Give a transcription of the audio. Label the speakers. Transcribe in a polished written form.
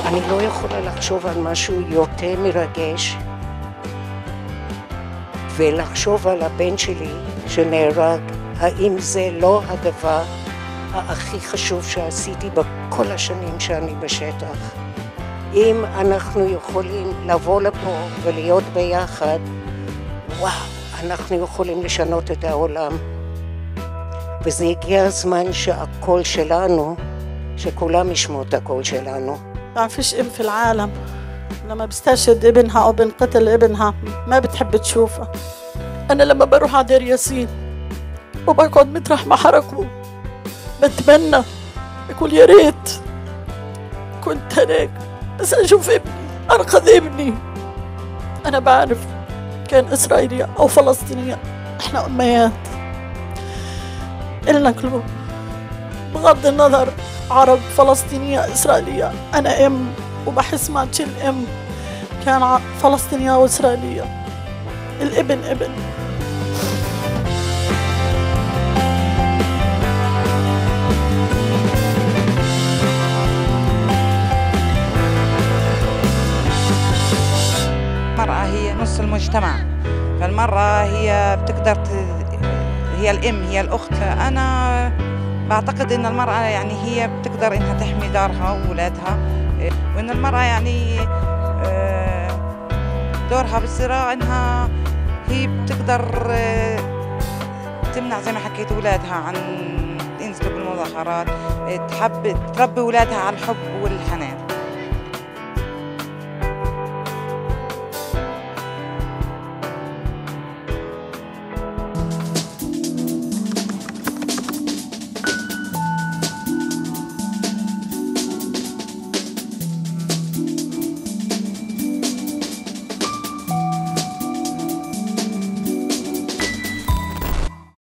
Speaker 1: אני לא יכולה לחשוב על משהו יותר מרגש ולחשוב על הבן שלי שנהרג. האם זה לא הדבר הכי חשוב שעשיתי בכל השנים שאני בשטח? אם אנחנו יכולים לבוא לפה ולהיות ביחד, וואו, אנחנו יכולים לשנות את העולם. וזה הגיע הזמן שהקול שלנו, שכולם ישמעו את הקול שלנו.
Speaker 2: ما فيش ام في العالم لما بيستشهد ابنها او بينقتل ابنها ما بتحب تشوفها. انا لما بروح على دير ياسين وبقعد مطرح ما حركوا بتمنى اقول يا ريت كنت هناك بس اشوف ابني، انقذ ابني. انا بعرف كان اسرائيلية او فلسطينية، احنا اميات إلنا قلوب بغض النظر عرب فلسطينية إسرائيلية. أنا أم وبحس مع كل أم كان فلسطينية وإسرائيلية، الابن ابن.
Speaker 3: المرأة هي نص المجتمع، فالمرأة هي بتقدر هي الأم، هي الأخت. أنا بعتقد إن المرأة يعني هي بتقدر إنها تحمي دارها وولادها، وإن المرأة يعني دورها بالصراع إنها هي بتقدر تمنع زي ما حكيت أولادها عن ينزلوا بالمظاهرات، تحب تربي أولادها على الحب والحنان.